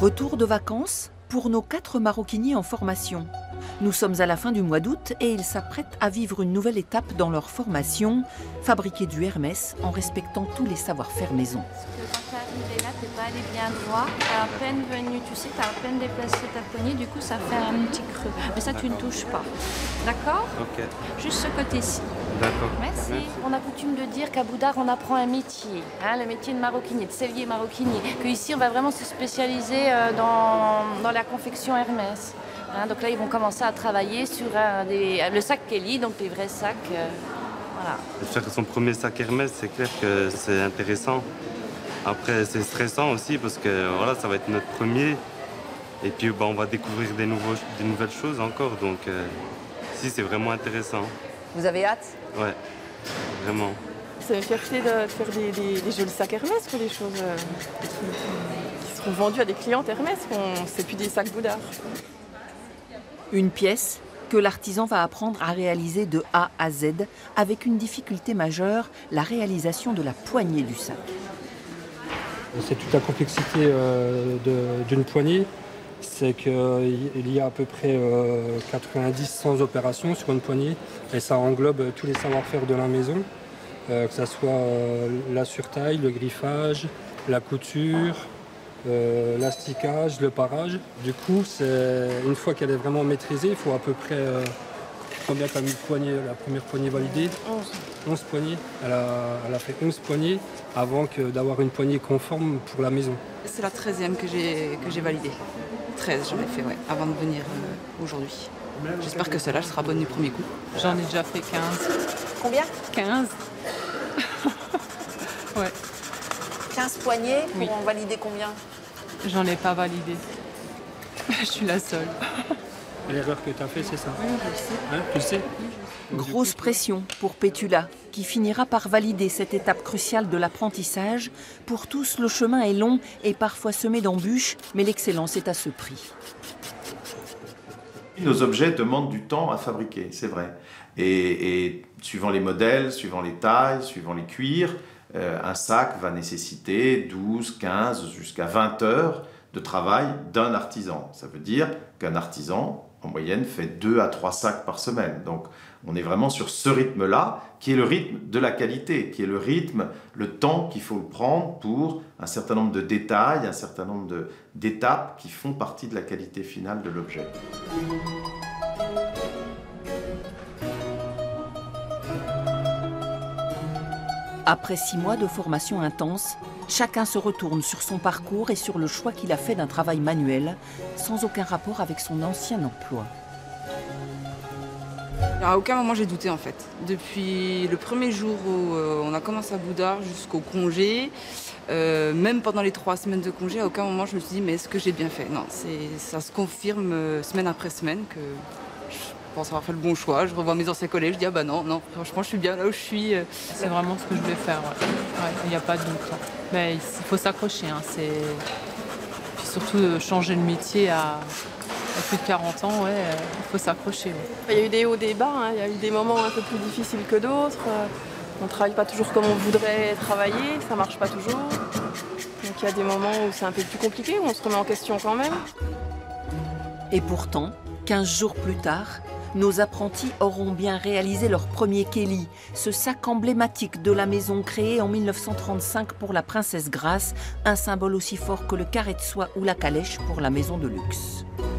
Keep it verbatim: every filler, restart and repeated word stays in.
Retour de vacances pour nos quatre maroquiniers en formation. Nous sommes à la fin du mois d'août et ils s'apprêtent à vivre une nouvelle étape dans leur formation, fabriquer du Hermès en respectant tous les savoir-faire maison. Parce que quand tu es arrivé là, tu n'es pas allé bien droit, tu as à peine venu, tu sais, tu as à peine déplacé ta poignée, du coup ça fait un petit creux. Mais ça, tu ne touches pas. D'accord? Ok. Juste ce côté-ci. D'accord. Merci. Merci. On a coutume de dire qu'à Boudard, on apprend un métier, hein, le métier de maroquinier, de sellier maroquinier. Qu'ici, on va vraiment se spécialiser euh, dans, dans la confection Hermès. Hein, donc là, ils vont commencer à travailler sur un des, le sac Kelly, donc les vrais sacs. Euh, voilà. Faire son premier sac Hermès, c'est clair que c'est intéressant. Après, c'est stressant aussi parce que voilà, ça va être notre premier. Et puis, bah, on va découvrir des, nouveaux, des nouvelles choses encore. Donc, euh, si, c'est vraiment intéressant. Vous avez hâte? Ouais, vraiment. C'est une fierté de faire des, des, des jolis sacs Hermès, quoi, des choses euh, qui, qui seront vendues à des clientes Hermès. C'est plus des sacs Boudard. Une pièce que l'artisan va apprendre à réaliser de A à Z avec une difficulté majeure, la réalisation de la poignée du sac. C'est toute la complexité euh, d'une poignée. C'est qu'il y a à peu près euh, quatre-vingt-dix à cent opérations sur une poignée et ça englobe tous les savoir-faire de la maison, euh, que ce soit euh, la surtaille, le griffage, la couture, euh, l'asticage, le parage. Du coup, une fois qu'elle est vraiment maîtrisée, il faut à peu près... Euh, combien tu as mis de poignées, la première poignée validée? onze. onze poignées. Elle a, elle a fait onze poignées avant d'avoir une poignée conforme pour la maison. C'est la treizième que j'ai validée. treize, j'en ai fait, ouais, avant de venir euh, aujourd'hui. J'espère que celle-là sera bonne du premier coup. J'en ai déjà fait quinze. Combien? quinze. Ouais. quinze poignées pour oui. en valider combien? J'en ai pas validé. Je suis la seule. L'erreur que tu as fait, c'est ça? Oui, je le sais. Hein, tu le sais? Grosse pression pour Pétula, qui finira par valider cette étape cruciale de l'apprentissage. Pour tous, le chemin est long et parfois semé d'embûches, mais l'excellence est à ce prix. Nos objets demandent du temps à fabriquer, c'est vrai. Et, et suivant les modèles, suivant les tailles, suivant les cuirs, euh, un sac va nécessiter douze, quinze, jusqu'à vingt heures de travail d'un artisan. Ça veut dire qu'un artisan, en moyenne, fait deux à trois sacs par semaine. Donc, on est vraiment sur ce rythme-là, qui est le rythme de la qualité, qui est le rythme, le temps qu'il faut prendre pour un certain nombre de détails, un certain nombre d'étapes qui font partie de la qualité finale de l'objet. Après six mois de formation intense, chacun se retourne sur son parcours et sur le choix qu'il a fait d'un travail manuel, sans aucun rapport avec son ancien emploi. À aucun moment j'ai douté en fait. Depuis le premier jour où euh, on a commencé à Boudard jusqu'au congé, euh, même pendant les trois semaines de congé, à aucun moment je me suis dit mais est-ce que j'ai bien fait? Non, ça se confirme euh, semaine après semaine que je pense avoir fait le bon choix. Je revois mes anciens collègues, je dis ah bah non, non, franchement je suis bien là où je suis. C'est vraiment ce que je voulais faire, ouais. Il n'y a pas de doute. Mais il faut s'accrocher, hein. Puis surtout euh, changer le métier à... À plus de quarante ans, ouais, il faut s'accrocher. Ouais. Il y a eu des hauts, des bas, hein. Il y a eu des moments un peu plus difficiles que d'autres. On ne travaille pas toujours comme on voudrait travailler, ça ne marche pas toujours. Donc il y a des moments où c'est un peu plus compliqué, où on se remet en question quand même. Et pourtant, quinze jours plus tard, nos apprentis auront bien réalisé leur premier Kelly, ce sac emblématique de la maison créée en mille neuf cent trente-cinq pour la princesse Grace, un symbole aussi fort que le carré de soie ou la calèche pour la maison de luxe.